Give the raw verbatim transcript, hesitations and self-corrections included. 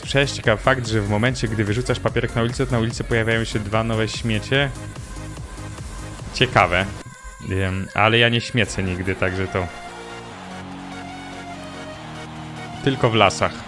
słyszałeś ciekawy fakt, że w momencie, gdy wyrzucasz papierek na ulicę, to na ulicy pojawiają się dwa nowe śmiecie? Ciekawe. Wiem, ale ja nie śmiecę nigdy, także to... Tylko w lasach.